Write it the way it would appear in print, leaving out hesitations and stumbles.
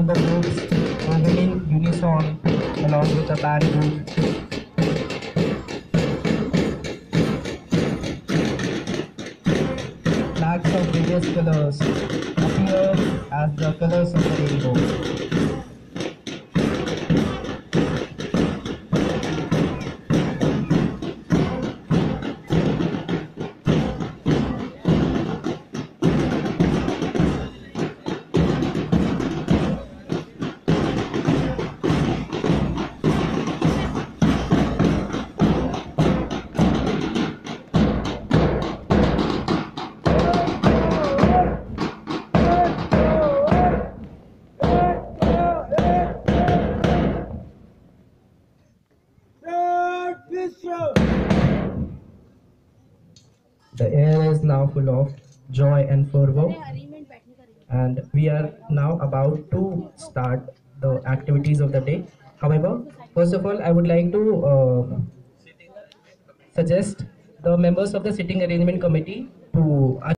member groups moving in unison along with the band group. Flags of various colors appear as the colors of the rainbow. The air is now full of joy and fervor, and we are now about to start the activities of the day. However, first of all, I would like to suggest the members of the sitting arrangement committee to